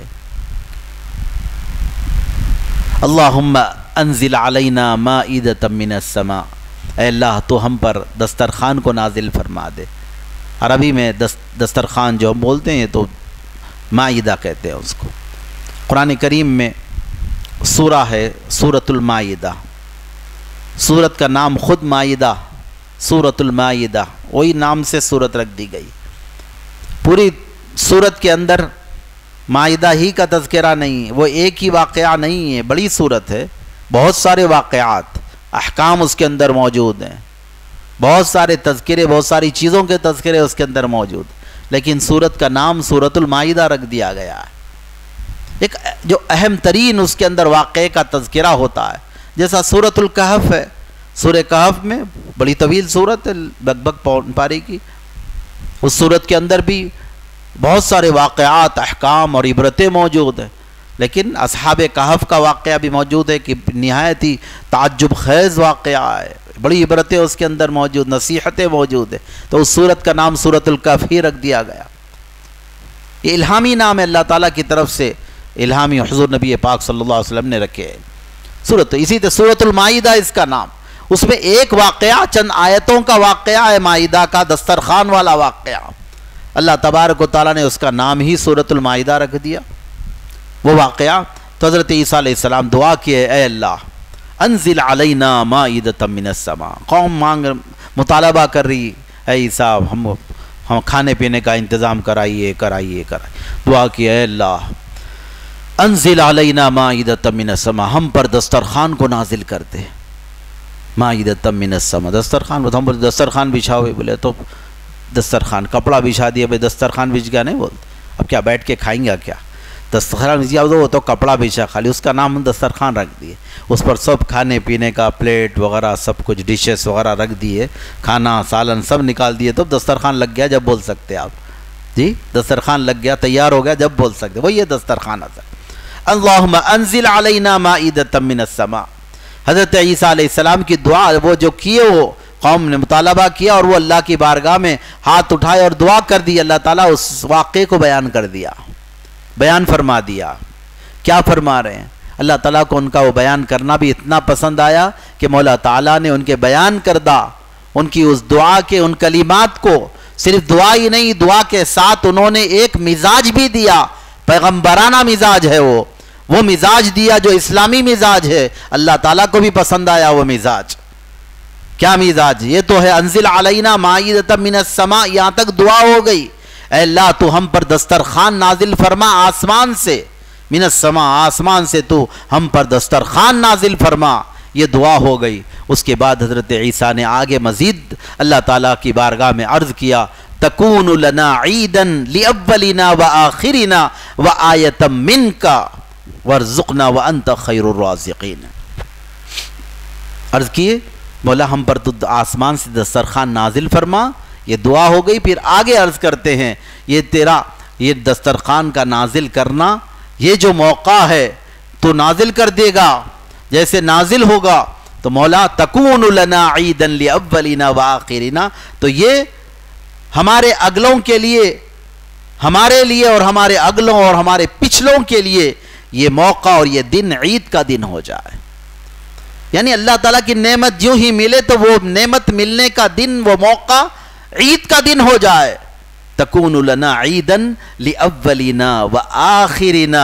اللہم انزل علینا مائدۃ من السماء، اے اللہ تو ہم پر دسترخوان کو نازل فرما دے. عربی میں دسترخوان جو ہم بولتے ہیں تو مائدہ کہتے ہیں اس کو. قرآن کریم میں سورہ ہے سورۃ المائدہ، سورت کا نام خود مائدہ، سورۃ المائدہ، وہی نام سے سورت رکھ دی گئی. پوری سورت کے اندر مائدہ ہی کا تذکرہ نہیں، وہ ایک ہی واقعہ نہیں ہے، بڑی سورت ہے، بہت سارے واقعات احکام اس کے اندر موجود ہیں، بہت سارے تذکرے، بہت ساری چیزوں کے تذکرے اس کے اندر موجود، لیکن سورت کا نام سورۃ المائدہ رکھ دیا گیا ہے. ایک جو اہم ترین اس کے اندر واقعے کا تذکرہ ہوتا ہے، جیسا سورۃ الکہف ہے. سورہ کہف میں بڑی طویل سورت ہے، لگ بھگ پون پاری کی. اس سورت کے اندر بھی بہت سارے واقعات، احکام اور عبرتیں موجود ہیں، لیکن اصحاب کہف کا واقعہ بھی موجود ہے کہ نہایت ہی تعجب خیز واقعہ ہے، بڑی عبرتیں اس کے اندر موجود، نصیحتیں موجود ہیں. تو اس سورت کا نام سورۃ الکہف ہی رکھ دیا گیا. یہ الہامی نام ہے، اللہ تعالیٰ کی طرف سے الہامی حضور نبی پاک صلی اللہ علیہ وسلم نے رکھے ہیں. سورت اسی طرح سورۃ المائدہ اس کا نام. اس میں ایک واقعہ، چند آیتوں کا واقعہ ہے مائدہ کا، دسترخوان والا واقعہ. اللہ تبارک و تعالیٰ نے اس کا نام ہی سورۃ المائدہ رکھ دیا. وہ واقعہ تو حضرت عیسیٰ علیہ السلام دعا کیے، اے اللہ انزل علینا مائدۃ من السماء. قوم مانگ مطالبہ کر رہی، اے عیسیٰ ہم ہم کھانے پینے کا انتظام کرائیے کرائیے کرائیے. دعا کی، اے اللہ انزل علینا مائدۃ من السماء، ہم پر دسترخوان کو نازل کر دے. مائدۃ من السماء، دسترخوان. ہم بولے دسترخوان بچھاؤ، بولے تو دسترخوان کپڑا بچھا دیا، بھائی دسترخوان بچھ گیا نہیں بولتے. اب کیا بیٹھ کے کھائیں گا کیا؟ دسترخوان بچھ گیا وہ تو کپڑا بچھا، خالی اس کا نام دسترخوان رکھ دیے. اس پر سب کھانے پینے کا پلیٹ وغیرہ سب کچھ ڈشز وغیرہ رکھ دیے، کھانا سالن سب نکال دیے. تو دسترخوان لگ گیا جب بول سکتے آپ. جی دسترخوان لگ گیا، تیار ہو گیا جب بول سکتے. وہی یہ دسترخوان اثر. اللہم انزل علینا مائدۃ من السماء. حضرت عیسیٰ علیہ السلام کی دعا وہ جو کیے، وہ قوم نے مطالبہ کیا اور وہ اللہ کی بارگاہ میں ہاتھ اٹھائے اور دعا کر دی. اللہ تعالیٰ اس واقعے کو بیان کر دیا، بیان فرما دیا. کیا فرما رہے ہیں؟ اللہ تعالیٰ کو ان کا وہ بیان کرنا بھی اتنا پسند آیا کہ مولا تعالیٰ نے ان کے بیان کردہ ان کی اس دعا کے ان کلمات کو صرف دعا ہی نہیں، دعا کے ساتھ انہوں نے ایک مزاج بھی دیا، پیغمبرانہ مزاج ہے وہ وہ مزاج دیا جو اسلامی مزاج ہے. اللہ تعالیٰ کو بھی پسند آیا وہ مزاج. کیا مزاج؟ یہ تو ہے انزل علینا مائدۃ من السماء. یہاں تک دعا ہو گئی، اے اللہ تو ہم پر دسترخوان نازل فرما آسمان سے. من السماء، آسمان سے تو ہم پر دسترخوان نازل فرما. یہ دعا ہو گئی. اس کے بعد حضرت عیسیٰ نے آگے مزید اللہ تعالیٰ کی بارگاہ میں عرض کیا، تکون لنا عیدا لاولنا وآخرنا وآیۃ منک وارزقنا وانت خیر الرازقین۔ عرض کیے مولا ہم پر تو آسمان سے دسترخوان نازل فرما، یہ دعا ہو گئی۔ پھر آگے عرض کرتے ہیں یہ تیرا یہ دسترخوان کا نازل کرنا، یہ جو موقع ہے تو نازل کر دے گا، جیسے نازل ہوگا تو مولا تکون لنا عیدا لاولنا وآخرنا، تو یہ ہمارے اگلوں کے لیے، ہمارے لیے اور ہمارے اگلوں اور ہمارے پچھلوں کے لیے یہ موقع اور یہ دن عید کا دن ہو جائے۔ یعنی اللہ تعالیٰ کی نعمت یوں ہی ملے تو وہ نعمت ملنے کا دن، وہ موقع عید کا دن ہو جائے۔ تکون لنا عیدا لاولنا وآخرنا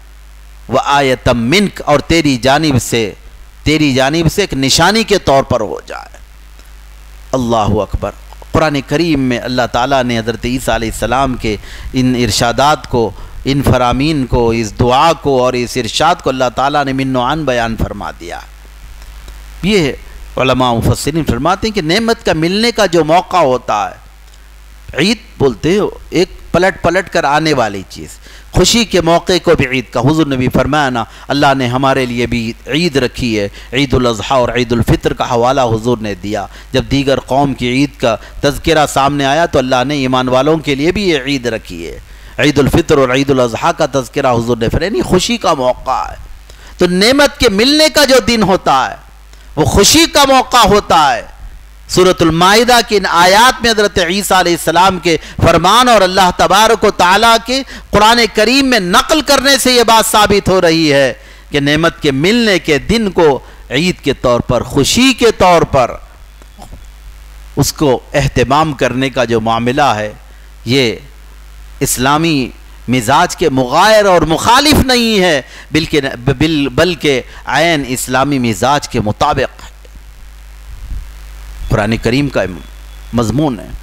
وآیۃ منک، اور تیری جانب سے تیری جانب سے ایک نشانی کے طور پر ہو جائے۔ اللہ اکبر۔ قرآن کریم میں اللہ تعالیٰ نے حضرت عیسیٰ علیہ السلام کے ان ارشادات کو، ان فرامین کو، اس دعا کو اور اس ارشاد کو اللہ تعالیٰ نے من و عن بیان فرما دیا۔ یہ علماء مفسرین فرماتے ہیں کہ نعمت کا ملنے کا جو موقع ہوتا ہے، عید بولتے ہو ایک پلٹ پلٹ کر آنے والی چیز، خوشی کے موقع کو بھی عید کا، حضور نے بھی فرمایا نا اللہ نے ہمارے لیے بھی عید رکھی ہے، عید الاضحیٰ اور عید الفطر کا حوالہ حضور نے دیا۔ جب دیگر قوم کی عید کا تذکرہ سامنے آیا تو اللہ نے ایمان والوں کے لیے بھی یہ عید رکھی ہے، عید الفطر اور عید الاضحیٰ کا تذکرہ حضور نے فرمایا، یعنی خوشی کا موقع ہے۔ تو نعمت کے ملنے کا جو دن ہوتا ہے وہ خوشی کا موقع ہوتا ہے۔ سورۃ المائدہ کی ان آیات میں حضرت عیسیٰ علیہ السلام کے فرمان اور اللہ تبارک و تعالیٰ کے قرآن کریم میں نقل کرنے سے یہ بات ثابت ہو رہی ہے کہ نعمت کے ملنے کے دن کو عید کے طور پر، خوشی کے طور پر اس کو اہتمام کرنے کا جو معاملہ ہے یہ اسلامی مزاج کے مغایر اور مخالف نہیں ہے، بلکہ بلکہ عین اسلامی مزاج کے مطابق قرآن کریم کا مضمون ہے۔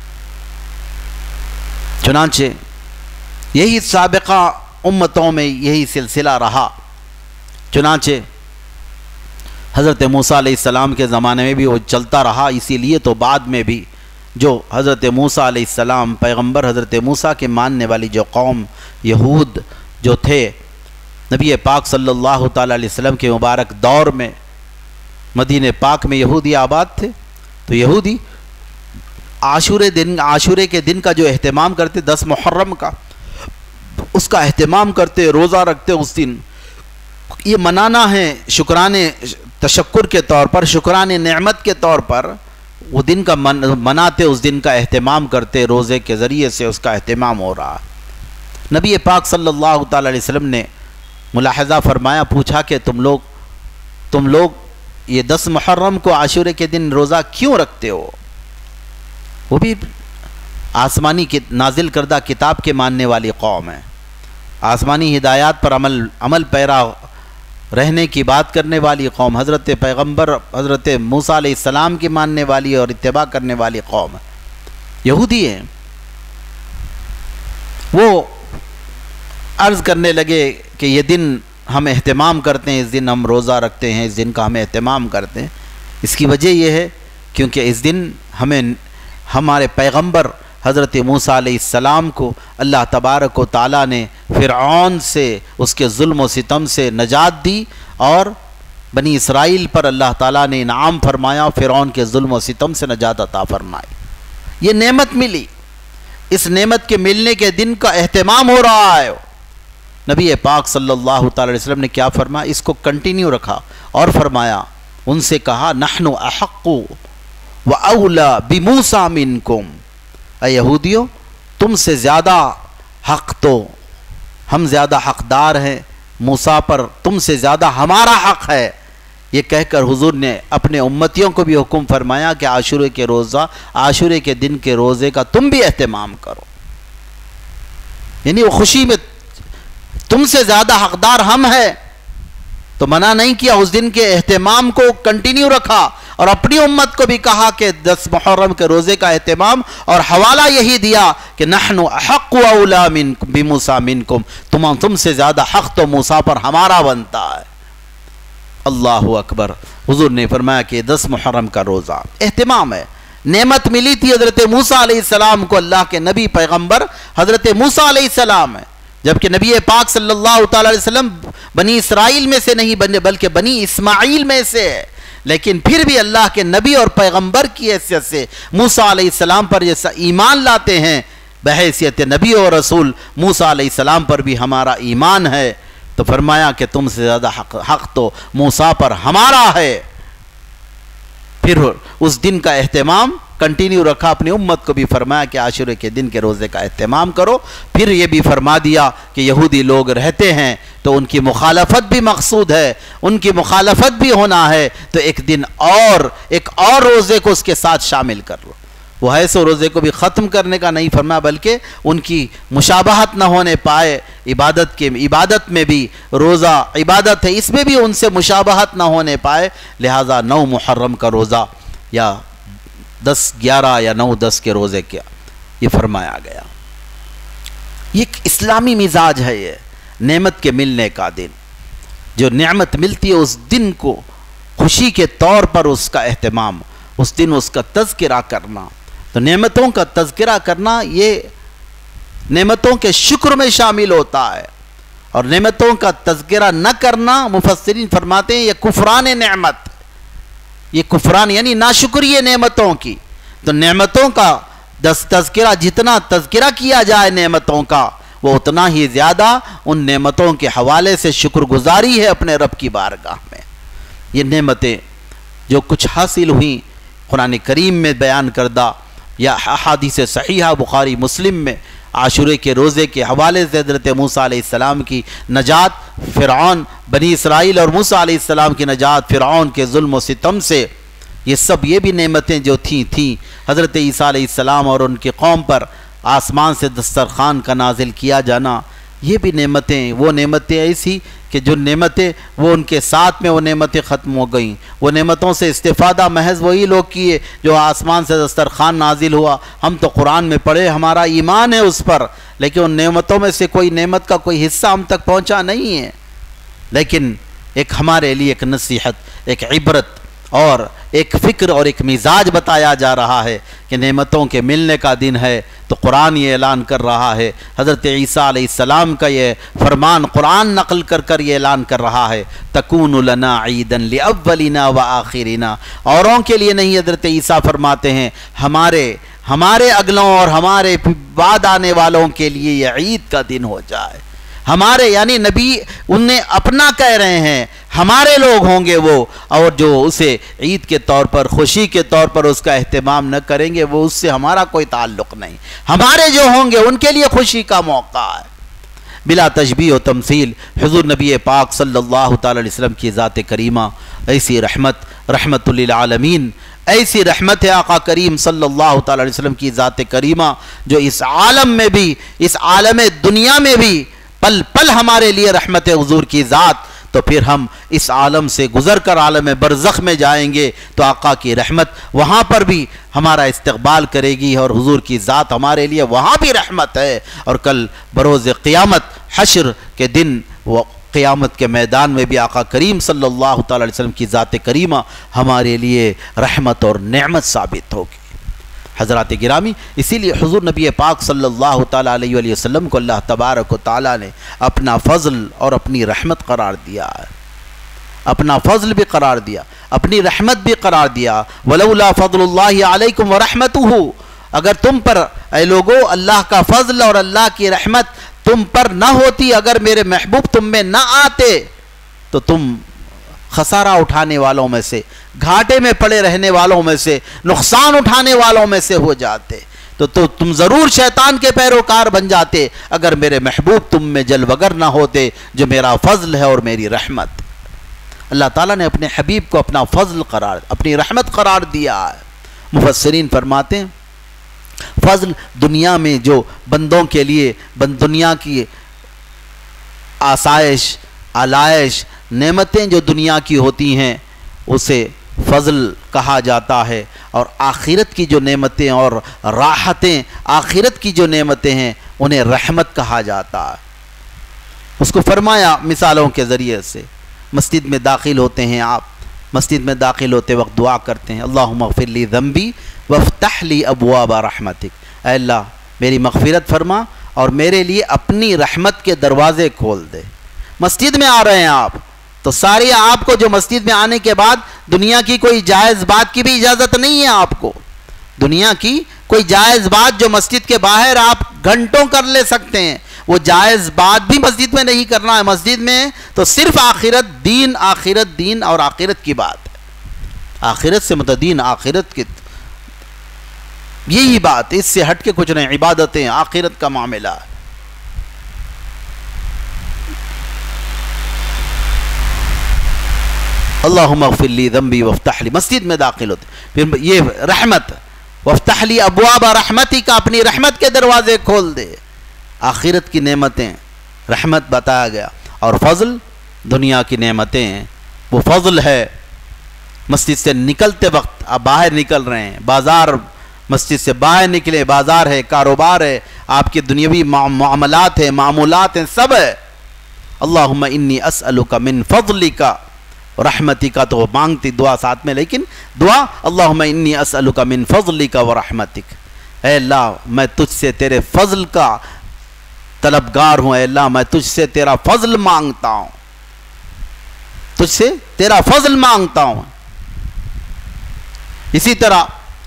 چنانچہ یہی سابقہ امتوں میں یہی سلسلہ رہا، چنانچہ حضرت موسیٰ علیہ السلام کے زمانے میں بھی وہ چلتا رہا، اسی لیے تو بعد میں بھی جو حضرت موسیٰ علیہ السلام پیغمبر حضرت موسیٰ کے ماننے والی جو قوم یہود جو تھے، نبی پاک صلی اللہ تعالیٰ علیہ وسلم کے مبارک دور میں مدینہ پاک میں یہودی آباد تھے، تو یہودی عاشورے دن عاشورے کے دن کا جو اہتمام کرتے، دس محرم کا اس کا اہتمام کرتے، روزہ رکھتے، اس دن یہ منانا ہے شکرانے تشکر کے طور پر، شکرانے نعمت کے طور پر وہ دن کا من مناتے، اس دن کا اہتمام کرتے، روزے کے ذریعے سے اس کا اہتمام ہو رہا۔ نبی پاک صلی اللہ تعالیٰ علیہ وسلم نے ملاحظہ فرمایا، پوچھا کہ تم لوگ تم لوگ یہ دس محرم کو عاشورے کے دن روزہ کیوں رکھتے ہو؟ وہ بھی آسمانی نازل کردہ کتاب کے ماننے والی قوم ہے، آسمانی ہدایات پر عمل عمل پیرا رہنے کی بات کرنے والی قوم، حضرت پیغمبر حضرت موسیٰ علیہ السلام کی ماننے والی اور اتباع کرنے والی قوم ہے، یہودی ہیں۔ وہ عرض کرنے لگے کہ یہ دن ہم اہتمام کرتے ہیں، اس دن ہم روزہ رکھتے ہیں، اس دن کا ہم اہتمام کرتے ہیں، اس کی وجہ یہ ہے کیونکہ اس دن ہمیں ہمارے پیغمبر حضرت موسیٰ علیہ السلام کو اللہ تبارک و تعالیٰ نے فرعون سے، اس کے ظلم و ستم سے نجات دی، اور بنی اسرائیل پر اللہ تعالیٰ نے انعام فرمایا، فرعون کے ظلم و ستم سے نجات عطا فرمائی۔ یہ نعمت ملی، اس نعمت کے ملنے کے دن کا اہتمام ہو رہا ہے۔ نبی پاک صلی اللہ تعالی علیہ وسلم نے کیا فرمایا؟ اس کو کنٹینیو رکھا اور فرمایا، ان سے کہا نحن احق و اولا بموسیٰ منکم، اے یہودیوں تم سے زیادہ حق تو ہم زیادہ حقدار ہیں موسیٰ پر، تم سے زیادہ ہمارا حق ہے۔ یہ کہہ کر حضور نے اپنے امتیوں کو بھی حکم فرمایا کہ عاشورے کے روزہ عاشورے کے دن کے روزے کا تم بھی اہتمام کرو، یعنی وہ خوشی میں تم سے زیادہ حقدار ہم ہیں، تو منع نہیں کیا، اس دن کے اہتمام کو کنٹینیو رکھا، اور اپنی امت کو بھی کہا کہ دس محرم کے روزے کا اہتمام، اور حوالہ یہی دیا کہ نحن احق و اولا بموسیٰ منکم، تم تم سے زیادہ حق تو موسیٰ پر ہمارا بنتا ہے۔ اللہ اکبر۔ حضور نے فرمایا کہ دس محرم کا روزہ اہتمام ہے، नेमत मिली थी हज़रत मूसा अलैहिस्सलाम को, अल्लाह के नबी पैगंबर हज़रत मूसा अलैहिस्सलाम है, जबकि नबी पाक सल्लल्लाहु अलैहि वसल्लम बनी इसराइल में से नहीं बने बल्कि बनी इस्माइल में से है, लेकिन फिर भी अल्लाह के नबी और पैगंबर की हैसियत से मूसा अलैहिस्सलाम पर जैसा ईमान लाते हैं, बहैसियत नबी और रसूल मूसा अलैहिस्सलाम पर भी हमारा ईमान है। तो फरमाया कि तुमसे ज़्यादा हक हक तो मूसा पर हमारा है। फिर उस दिन का एहतमाम कंटिन्यू रखा, अपनी उम्मत को भी फरमाया कि आशुरे के दिन के रोज़े का एहतमाम करो। फिर ये भी फरमा दिया कि यहूदी लोग रहते हैं तो उनकी मुखालफत भी मकसूद है, उनकी मुखालफत भी होना है, तो एक दिन और एक और रोज़े को उसके साथ शामिल कर लो। वो है सो रोज़े को भी ख़त्म करने का नहीं फरमाया, बल्कि उनकी मुशाबहत न होने पाए, इबादत के इबादत में भी रोज़ा इबादत है, इसमें भी उनसे मुशाबहत न होने पाए, लिहाजा नौ मुहर्रम का रोज़ा या दस ग्यारह या नौ दस के रोज़े क्या ये फरमाया गया। ये एक इस्लामी मिजाज है, ये नेमत के मिलने का दिन, जो नेमत मिलती है उस दिन को खुशी के तौर पर उसका एहतमाम, उस दिन उसका तज़किरा करना। तो नेमतों का तज़किरा करना ये नेमतों के शुक्र में शामिल होता है, और नेमतों का तज़किरा न करना मुफस्सिरीन फरमाते हैं ये कुफरान नेमत, ये कुफरान यानी नाशुक्रिये नेमतों की। तो नेमतों का दस तज़किरा, जितना तज़किरा किया जाए नेमतों का, वो उतना ही ज़्यादा उन नेमतों के हवाले से शुक्रगुजारी है अपने रब की बारगाह में। ये नेमतें जो कुछ हासिल हुई कुरान करीम में बयान करदा या अहादीस सहीहा बुखारी मुस्लिम में आशुरे के रोज़े के हवाले से हज़रत मूसा अलैहिस्सलाम की नजात फ़िरऔन बनी इसराइल और मूसा अलैहिस्सलाम की नजात फ़िरऔन के जुल्म व सितम से, ये सब ये भी नेमतें जो थी थी हज़रत ईसा अलैहिस्सलाम और उनकी कौम पर आसमान से दस्तरखान का नाजिल किया जाना, ये भी नेमतें, वो नेमतें ऐसी कि जो नेमतें वो उनके साथ में वो नेमतें ख़त्म हो गईं। वो नेमतों से इस्तिफ़ादा महज वही लोग किए जो आसमान से दस्तरखान नाजिल हुआ। हम तो कुरान में पढ़े, हमारा ईमान है उस पर, लेकिन उन नेमतों में से कोई नेमत का कोई हिस्सा हम तक पहुंचा नहीं है। लेकिन एक हमारे लिए एक नसीहत, एक इबरत और एक फ़िक्र और एक मिजाज बताया जा रहा है कि नेमतों के मिलने का दिन है। तो कुरान ये ऐलान कर रहा है, हज़रत ईसा अलैहिस्सलाम का ये फरमान कुरान नकल कर कर ये ऐलान कर रहा है, तकूनु लना ईदन लिअव्वलिना व आखिरिना। औरों के लिए नहीं, हज़रत ईसा फरमाते हैं हमारे हमारे अगलों और हमारे बाद आने वालों के लिए ये ईद का दिन हो जाए। हमारे यानी नबी उन्हें अपना कह रहे हैं, हमारे लोग होंगे वो, और जो उसे ईद के तौर पर, खुशी के तौर पर उसका एहतमाम न करेंगे, वो उससे हमारा कोई ताल्लुक़ नहीं। हमारे जो होंगे उनके लिए खुशी का मौका है। बिला तशबीह व तमसील हुज़ूर नबी पाक सल्लल्लाहु अलैहि वसल्लम की ज़ात करीमा ऐसी रहमत, रहमतुल लिल आलमीन, ऐसी रहमत है आका करीम सल्लल्लाहु अलैहि वसल्लम की ज़ात करीमा, जो इस आलम में भी, इस आलम दुनिया में भी पल पल हमारे लिए रहमत है हुजूर की ज़ात। तो फिर हम इस आलम से गुज़र कर आलम बरज़ख में जाएंगे तो आका की रहमत वहाँ पर भी हमारा इस्तक़बाल करेगी, और हुजूर की ज़ात हमारे लिए वहाँ भी रहमत है। और कल बरोज़ क़ियामत हश्र के दिन वो क़ियामत के मैदान में भी आका करीम सल्लल्लाहु अलैहि वसल्लम की ज़ात करीमा हमारे लिए रहमत और नेमत साबित होगी। हज़रात गिरामी, इसीलिए हुज़ूर नबी पाक सल्लल्लाहु ताला अलैहि वसल्लम को अल्लाह तबारक व तआला ने अपना फ़ज़ल और अपनी रहमत करार दिया है, अपना फ़ज़ल भी करार दिया, अपनी रहमत भी करार दिया। वलौला फ़ज़लुल्लाहि अलैकुम व रहमतुहु, अगर तुम पर ऐ लोगो अल्लाह का फ़ज़ल और अल्लाह की रहमत तुम पर न होती, अगर मेरे महबूब तुम में न आते, तो तुम खसारा उठाने वालों में से, घाटे में पड़े रहने वालों में से, नुकसान उठाने वालों में से हो जाते। तो, तो तुम ज़रूर शैतान के पैरोकार बन जाते अगर मेरे महबूब तुम में जलवगर ना होते, जो मेरा फ़ज़ल है और मेरी रहमत। अल्लाह ताला ने अपने हबीब को अपना फ़ज़ल करार, अपनी रहमत करार दिया है। मुफस्सिरीन फरमाते हैं फ़ज़ल दुनिया में जो बंदों के लिए बंद दुनिया की आसाइश, आलाइश, नेमतें जो दुनिया की होती हैं उसे फ़ज़ल कहा जाता है, और आखिरत की जो नेमतें और राहतें, आखिरत की जो नेमतें हैं उन्हें रहमत कहा जाता है। उसको फरमाया मिसालों के ज़रिए से, मस्जिद में दाखिल होते हैं आप مسجد میں داخل ہوتے وقت دعا کرتے ہیں اللہم اغفر لی ذنبی وافتح لی ابواب رحمتک، اے اللہ میری مغفرت فرما اور میرے لیے اپنی رحمت کے دروازے کھول دے۔ مسجد میں آ رہے ہیں آپ تو ساری آپ کو جو مسجد میں آنے کے بعد دنیا کی کوئی جائز بات کی بھی اجازت نہیں ہے، آپ کو دنیا کی کوئی جائز بات جو مسجد کے باہر آپ گھنٹوں کر لے سکتے ہیں، وہ جائز بات بھی مسجد میں نہیں کرنا ہے۔ مسجد میں تو صرف آخرت دین، آخرت دین اور آخرت کی بات ہے، آخرت سے متدین، آخرت کی یہی بات، اس سے ہٹ کے کچھ نہیں، عبادتیں آخرت کا معاملہ ہے۔ اللہم اغفر لی ذنبی وافتح لی، مسجد میں داخل ہوتے پھر یہ رحمت، وافتح لی ابواب رحمتی کا، اپنی رحمت کے دروازے کھول دے۔ آخرت کی نعمتیں رحمت بتایا گیا، اور فضل دنیا کی نعمتیں ہیں، وہ فضل ہے۔ مسجد سے نکلتے وقت آپ باہر نکل رہے ہیں، بازار، مسجد سے باہر نکلے، بازار ہے، کاروبار ہے، آپ کے دنیاوی معاملات ہیں، معمولات ہیں، سب ہے۔ اللہم انی اسألک من فضلک رحمتی کا تو مانگتی دعا ساتھ میں، لیکن دعا اللہم انی اسألک من فضلک و رحمتک، اے اللہ میں تجھ سے تیرے فضل کا طلبگار ہوں، اے اللہ میں تجھ سے تیرا فضل مانگتا ہوں، تجھ سے تیرا فضل مانگتا ہوں۔ اسی طرح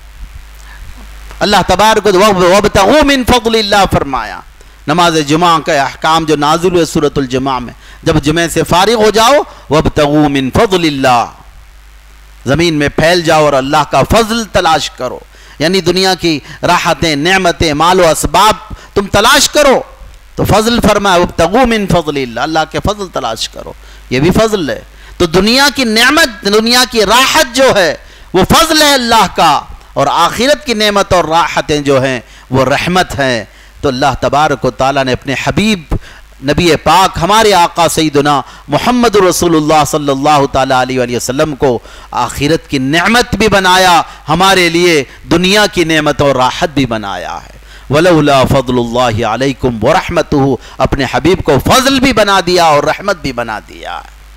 اللہ تبارک وَابْتَغُوا مِن فَضْلِ اللَّهِ فرمایا۔ نماز جمعہ کا احکام جو نازل ہوئے سورۃ الجمعہ میں، جب جمعہ سے فارغ ہو جاؤ وَابْتَغُوا مِن فَضْلِ اللَّهِ، زمین میں پھیل جاؤ اور اللہ کا فضل تلاش کرو، یعنی دنیا کی راحتیں، نعمتیں، مال و اسباب تم تلاش کرو، تو فضل فرمایا وَابْتَغُوا مِن فَضْلِ اللَّهِ، اللہ کے فضل تلاش کرو، یہ بھی فضل ہے۔ تو دنیا کی نعمت، دنیا کی راحت جو ہے وہ فضل ہے اللہ کا، اور آخرت کی نعمت اور راحتیں جو ہیں وہ رحمت ہیں۔ تو اللہ تبارک و تعالیٰ نے اپنے حبیب نبی پاک ہمارے آقا سیدنا محمد رسول اللہ صلی اللہ تعالیٰ علیہ وآلہ وسلم کو آخرت کی نعمت بھی بنایا، ہمارے لیے دنیا کی نعمت اور راحت بھی بنایا ہے۔ وَلَوْلَا فَضْلُ اللَّهِ عَلَيْكُمْ وَرَحْمَتُهُ، اپنے حبیب کو فضل بھی بنا دیا اور رحمت بھی بنا دیا۔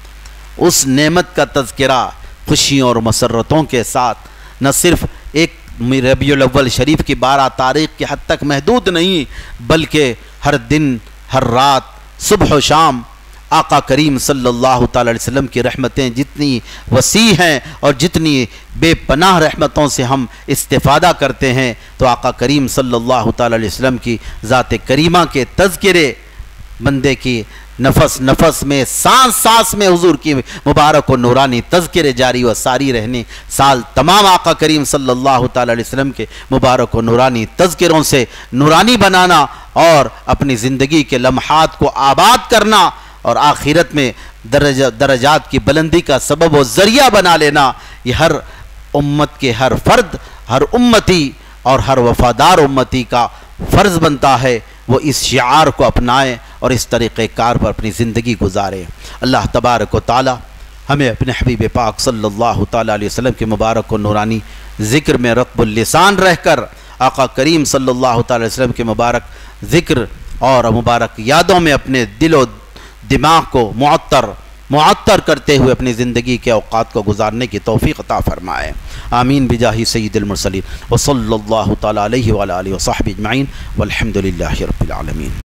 اس نعمت کا تذکرہ خوشیوں اور مسرتوں کے ساتھ، نہ صرف ایک ربیع الاول شریف کی بارہ تاریخ کے حد تک محدود نہیں، بلکہ ہر دن، ہر رات، صبح و شام آقا کریم صلی اللہ تعالی علیہ وسلم کی رحمتیں جتنی وسیع ہیں اور جتنی بے پناہ رحمتوں سے ہم استفادہ کرتے ہیں، تو آقا کریم صلی اللہ تعالی علیہ وسلم کی ذات کریمہ کے تذکرے بندے کی نفس نفس میں، سانس سانس میں حضور کی مبارک و نورانی تذکرے جاری و ساری رہنے، سال تمام آقا کریم صلی اللہ تعالی علیہ وسلم کے مبارک و نورانی تذکروں سے نورانی بنانا اور اپنی زندگی کے لمحات کو آباد کرنا اور آخرت میں درجہ درجات کی بلندی کا سبب و ذریعہ بنا لینا، یہ ہر امت کے ہر فرد، ہر امتی اور ہر وفادار امتی کا فرض بنتا ہے وہ اس شعار کو اپنائے اور اس طریقہ کار پر اپنی زندگی گزارے۔ اللہ تبارک و تعالی ہمیں اپنے حبیب پاک صلی اللہ تعالی علیہ وسلم کے مبارک و نورانی ذکر میں رطب اللسان رہ کر آقا کریم صلی اللہ تعالی علیہ وسلم کے مبارک ذکر اور مبارک یادوں میں اپنے دل و دماغ کو معطر معطر کرتے ہوئے اپنی زندگی کے اوقات کو گزارنے کی توفیق عطا فرمائے۔ آمین بجاہ سید المرسلین وصلی اللہ تعالی علیہ وآلہ وصحبہ اجمعین والحمد للہ رب العالمین۔